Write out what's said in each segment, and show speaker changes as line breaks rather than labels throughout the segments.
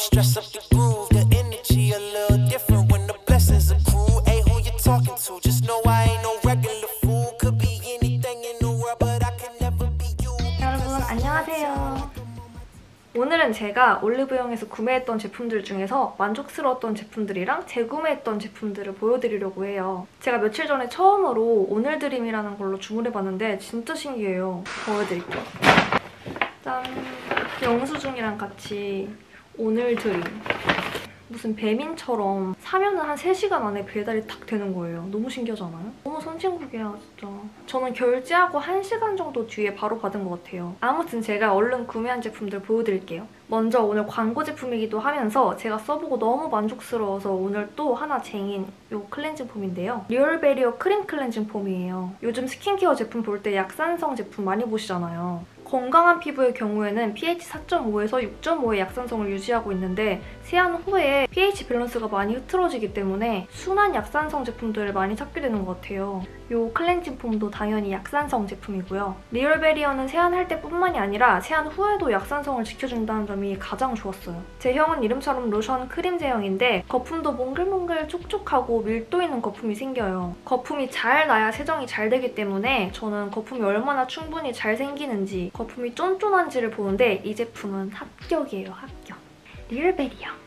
stress up the groove, the energy a little different when the blessings accrue. Hey, who you talking to? Just know I ain't no regular fool. Could be anything in the world, but I can never be you.
여러분 안녕하세요. 오늘은 제가 올리브영에서 구매했던 제품들 중에서 만족스러웠던 제품들이랑 재구매했던 제품들을 보여드리려고 해요. 제가 며칠 전에 처음으로 오늘 드림이라는 걸로 주문해봤는데 진짜 신기해요. 보여드릴게요. 짠! 영수증이랑 같이 오늘 드림. 무슨 배민처럼 사면은 한 3시간 안에 배달이 딱 되는 거예요. 너무 신기하잖아요? 너무 선진국이야, 진짜. 저는 결제하고 1시간 정도 뒤에 바로 받은 것 같아요. 아무튼 제가 얼른 구매한 제품들 보여드릴게요. 먼저 오늘 광고 제품이기도 하면서 제가 써보고 너무 만족스러워서 오늘 또 하나 쟁인 이 클렌징 폼인데요. 리얼베리어 크림 클렌징 폼이에요. 요즘 스킨케어 제품 볼 때 약산성 제품 많이 보시잖아요. 건강한 피부의 경우에는 pH 4.5에서 6.5의 약산성을 유지하고 있는데 세안 후에 pH 밸런스가 많이 흐트러지기 때문에 순한 약산성 제품들을 많이 찾게 되는 것 같아요. 이 클렌징 폼도 당연히 약산성 제품이고요. 리얼베리어는 세안할 때뿐만이 아니라 세안 후에도 약산성을 지켜준다는 점이 가장 좋았어요. 제형은 이름처럼 로션 크림 제형인데 거품도 몽글몽글 촉촉하고 밀도 있는 거품이 생겨요. 거품이 잘 나야 세정이 잘 되기 때문에 저는 거품이 얼마나 충분히 잘 생기는지 거품이 쫀쫀한지를 보는데 이 제품은 합격이에요, 합격. 리얼베리어.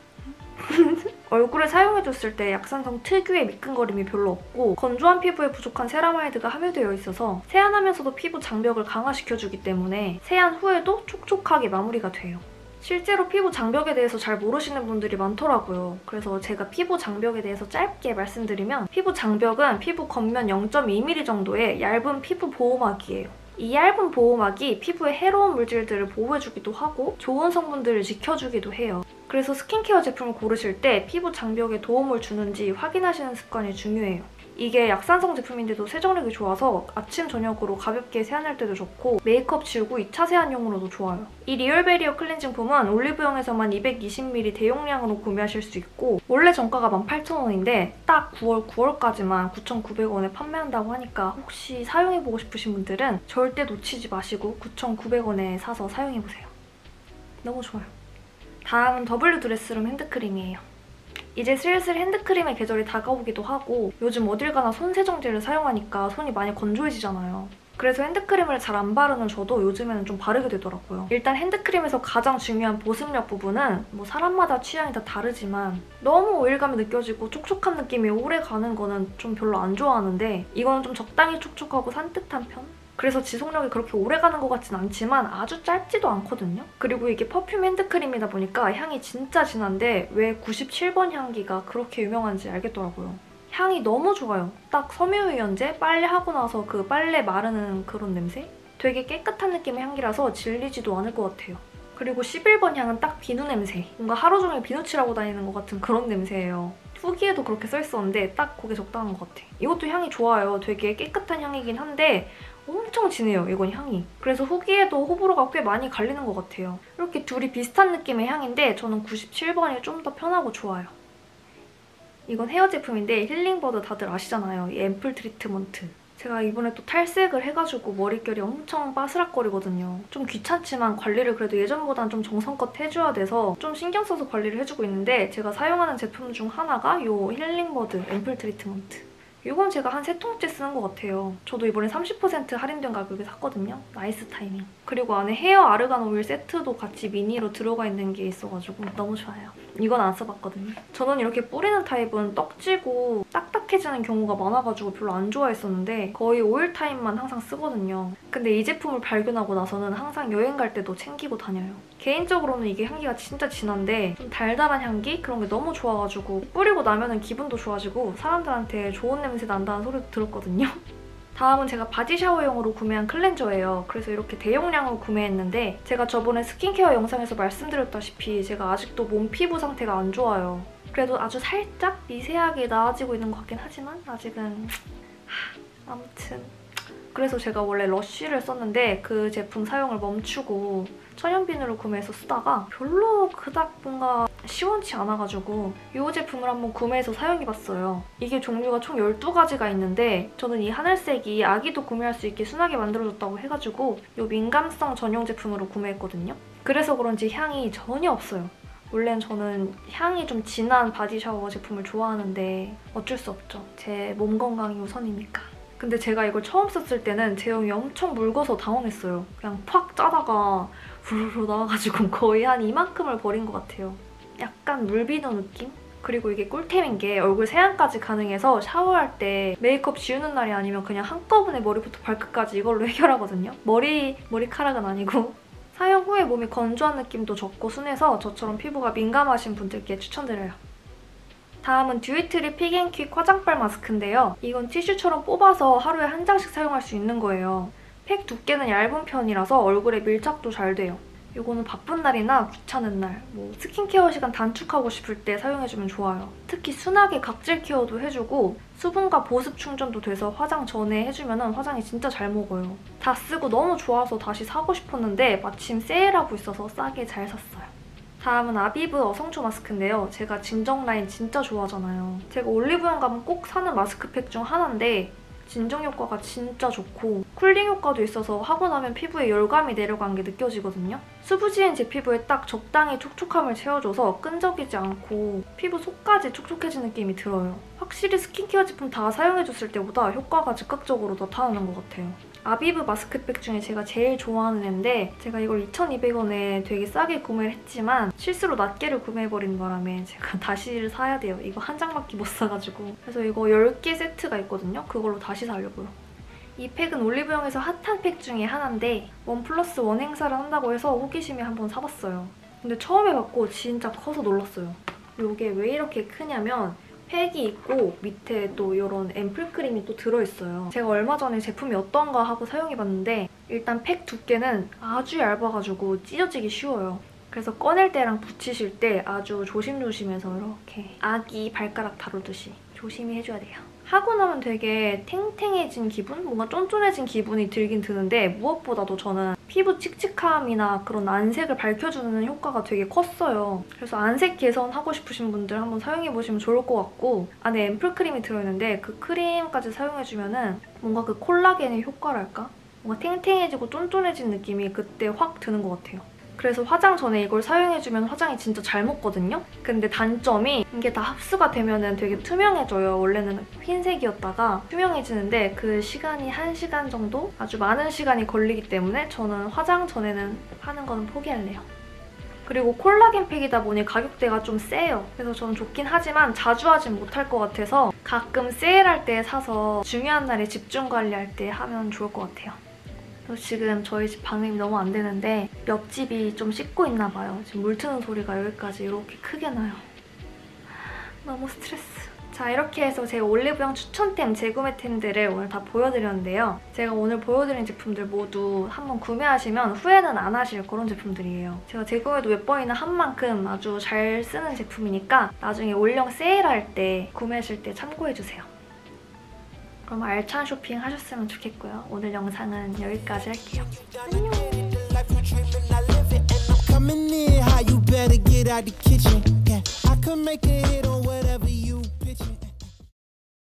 얼굴에 사용해줬을 때 약산성 특유의 미끈거림이 별로 없고 건조한 피부에 부족한 세라마이드가 함유되어 있어서 세안하면서도 피부 장벽을 강화시켜주기 때문에 세안 후에도 촉촉하게 마무리가 돼요. 실제로 피부 장벽에 대해서 잘 모르시는 분들이 많더라고요. 그래서 제가 피부 장벽에 대해서 짧게 말씀드리면 피부 장벽은 피부 겉면 0.2mm 정도의 얇은 피부 보호막이에요. 이 얇은 보호막이 피부에 해로운 물질들을 보호해주기도 하고 좋은 성분들을 지켜주기도 해요. 그래서 스킨케어 제품을 고르실 때 피부 장벽에 도움을 주는지 확인하시는 습관이 중요해요. 이게 약산성 제품인데도 세정력이 좋아서 아침, 저녁으로 가볍게 세안할 때도 좋고 메이크업 지우고 2차 세안용으로도 좋아요. 이 리얼베리어 클렌징 폼은 올리브영에서만 220ml 대용량으로 구매하실 수 있고 원래 정가가 18,000원인데 딱 9월까지만 9,900원에 판매한다고 하니까 혹시 사용해보고 싶으신 분들은 절대 놓치지 마시고 9,900원에 사서 사용해보세요. 너무 좋아요. 다음은 W 드레스룸 핸드크림이에요. 이제 슬슬 핸드크림의 계절이 다가오기도 하고 요즘 어딜 가나 손세정제를 사용하니까 손이 많이 건조해지잖아요. 그래서 핸드크림을 잘 안 바르는 저도 요즘에는 좀 바르게 되더라고요. 일단 핸드크림에서 가장 중요한 보습력 부분은 뭐 사람마다 취향이 다 다르지만 너무 오일감이 느껴지고 촉촉한 느낌이 오래 가는 거는 좀 별로 안 좋아하는데 이거는 좀 적당히 촉촉하고 산뜻한 편? 그래서 지속력이 그렇게 오래가는 것 같진 않지만 아주 짧지도 않거든요? 그리고 이게 퍼퓸 핸드크림이다 보니까 향이 진짜 진한데 왜 97번 향기가 그렇게 유명한지 알겠더라고요. 향이 너무 좋아요. 딱 섬유유연제 빨래하고 나서 그 빨래 마르는 그런 냄새? 되게 깨끗한 느낌의 향기라서 질리지도 않을 것 같아요. 그리고 11번 향은 딱 비누 냄새. 뭔가 하루 종일 비누 칠하고 다니는 것 같은 그런 냄새예요. 후기에도 그렇게 써있었는데 딱 그게 적당한 것 같아. 이것도 향이 좋아요. 되게 깨끗한 향이긴 한데 엄청 진해요, 이건 향이. 그래서 후기에도 호불호가 꽤 많이 갈리는 것 같아요. 이렇게 둘이 비슷한 느낌의 향인데 저는 97번이 좀 더 편하고 좋아요. 이건 헤어 제품인데 힐링버드 다들 아시잖아요. 이 앰플 트리트먼트. 제가 이번에 또 탈색을 해가지고 머릿결이 엄청 바스락거리거든요. 좀 귀찮지만 관리를 그래도 예전보단 좀 정성껏 해줘야 돼서 좀 신경 써서 관리를 해주고 있는데 제가 사용하는 제품 중 하나가 이 힐링버드 앰플 트리트먼트. 이건 제가 한 3통째 쓰는 것 같아요. 저도 이번에 30% 할인된 가격에 샀거든요. 나이스 타이밍. 그리고 안에 헤어 아르간 오일 세트도 같이 미니로 들어가 있는 게 있어가지고 너무 좋아요. 이건 안 써봤거든요. 저는 이렇게 뿌리는 타입은 떡지고 딱딱해지는 경우가 많아가지고 별로 안 좋아했었는데 거의 오일 타입만 항상 쓰거든요. 근데 이 제품을 발견하고 나서는 항상 여행 갈 때도 챙기고 다녀요. 개인적으로는 이게 향기가 진짜 진한데 좀 달달한 향기? 그런 게 너무 좋아가지고 뿌리고 나면은 기분도 좋아지고 사람들한테 좋은 냄새 난다는 소리도 들었거든요. 다음은 제가 바디 샤워용으로 구매한 클렌저예요. 그래서 이렇게 대용량으로 구매했는데 제가 저번에 스킨케어 영상에서 말씀드렸다시피 제가 아직도 몸 피부 상태가 안 좋아요. 그래도 아주 살짝 미세하게 나아지고 있는 것 같긴 하지만 아직은 아무튼 그래서 제가 원래 러쉬를 썼는데 그 제품 사용을 멈추고 천연비누를 구매해서 쓰다가 별로 그닥 뭔가 시원치 않아가지고 이 제품을 한번 구매해서 사용해봤어요. 이게 종류가 총 12가지가 있는데 저는 이 하늘색이 아기도 구매할 수 있게 순하게 만들어줬다고 해가지고 이 민감성 전용 제품으로 구매했거든요. 그래서 그런지 향이 전혀 없어요. 원래는 저는 향이 좀 진한 바디 샤워 제품을 좋아하는데 어쩔 수 없죠. 제 몸 건강이 우선이니까. 근데 제가 이걸 처음 썼을 때는 제형이 엄청 묽어서 당황했어요. 그냥 팍 짜다가 후루루 나와가지고 거의 한 이만큼을 버린 것 같아요. 약간 물비누 느낌? 그리고 이게 꿀템인 게 얼굴 세안까지 가능해서 샤워할 때 메이크업 지우는 날이 아니면 그냥 한꺼번에 머리부터 발끝까지 이걸로 해결하거든요. 머리카락은 아니고. 사용 후에 몸이 건조한 느낌도 적고 순해서 저처럼 피부가 민감하신 분들께 추천드려요. 다음은 듀이트리 픽앤퀵 화장빨 마스크인데요. 이건 티슈처럼 뽑아서 하루에 한 장씩 사용할 수 있는 거예요. 팩 두께는 얇은 편이라서 얼굴에 밀착도 잘 돼요. 이거는 바쁜 날이나 귀찮은 날, 스킨케어 시간 단축하고 싶을 때 사용해주면 좋아요. 특히 순하게 각질 케어도 해주고 수분과 보습 충전도 돼서 화장 전에 해주면 화장이 진짜 잘 먹어요. 다 쓰고 너무 좋아서 다시 사고 싶었는데 마침 세일하고 있어서 싸게 잘 샀어요. 다음은 아비브 어성초 마스크인데요. 제가 진정 라인 진짜 좋아하잖아요. 제가 올리브영 가면 꼭 사는 마스크팩 중 하나인데 진정 효과가 진짜 좋고 쿨링 효과도 있어서 하고 나면 피부에 열감이 내려간 게 느껴지거든요. 수부지인 제 피부에 딱 적당히 촉촉함을 채워줘서 끈적이지 않고 피부 속까지 촉촉해진 느낌이 들어요. 확실히 스킨케어 제품 다 사용해줬을 때보다 효과가 즉각적으로 나타나는 것 같아요. 아비브 마스크팩 중에 제가 제일 좋아하는 애인데 제가 이걸 2,200원에 되게 싸게 구매를 했지만 실수로 낱개를 구매해버린 바람에 제가 다시 사야 돼요. 이거 한 장밖에 못 사가지고. 그래서 이거 10개 세트가 있거든요. 그걸로 다시 사려고요. 이 팩은 올리브영에서 핫한 팩 중에 하나인데 1+1 행사를 한다고 해서 호기심에 한번 사봤어요. 근데 처음에 받고 진짜 커서 놀랐어요. 이게 왜 이렇게 크냐면 팩이 있고 밑에 또 이런 앰플 크림이 또 들어있어요. 제가 얼마 전에 제품이 어떤가 하고 사용해봤는데 일단 팩 두께는 아주 얇아가지고 찢어지기 쉬워요. 그래서 꺼낼 때랑 붙이실 때 아주 조심조심해서 이렇게 아기 발가락 다루듯이 조심히 해줘야 돼요. 하고 나면 되게 탱탱해진 기분? 뭔가 쫀쫀해진 기분이 들긴 드는데 무엇보다도 저는 피부 칙칙함이나 그런 안색을 밝혀주는 효과가 되게 컸어요. 그래서 안색 개선하고 싶으신 분들 한번 사용해보시면 좋을 것 같고 안에 앰플 크림이 들어있는데 그 크림까지 사용해주면 뭔가 그 콜라겐의 효과랄까? 뭔가 탱탱해지고 쫀쫀해진 느낌이 그때 확 드는 것 같아요. 그래서 화장 전에 이걸 사용해주면 화장이 진짜 잘 먹거든요? 근데 단점이 이게 다 흡수가 되면 되게 투명해져요. 원래는 흰색이었다가 투명해지는데 그 시간이 1시간 정도? 아주 많은 시간이 걸리기 때문에 저는 화장 전에는 하는 거는 포기할래요. 그리고 콜라겐 팩이다 보니 가격대가 좀 세요. 그래서 저는 좋긴 하지만 자주 하진 못할 것 같아서 가끔 세일할 때 사서 중요한 날에 집중 관리할 때 하면 좋을 것 같아요. 지금 저희 집 방음이 너무 안 되는데 옆집이 좀 씻고 있나 봐요. 지금 물 트는 소리가 여기까지 이렇게 크게 나요. 너무 스트레스. 자, 이렇게 해서 제 올리브영 추천템, 재구매템들을 오늘 다 보여드렸는데요. 제가 오늘 보여드린 제품들 모두 한번 구매하시면 후회는 안 하실 그런 제품들이에요. 제가 재구매도 몇 번이나 한 만큼 아주 잘 쓰는 제품이니까 나중에 올영 세일할 때 구매하실 때 참고해주세요. 그럼 알찬 쇼핑 하셨으면 좋겠고요. 오늘 영상은 여기까지 할게요. 안녕!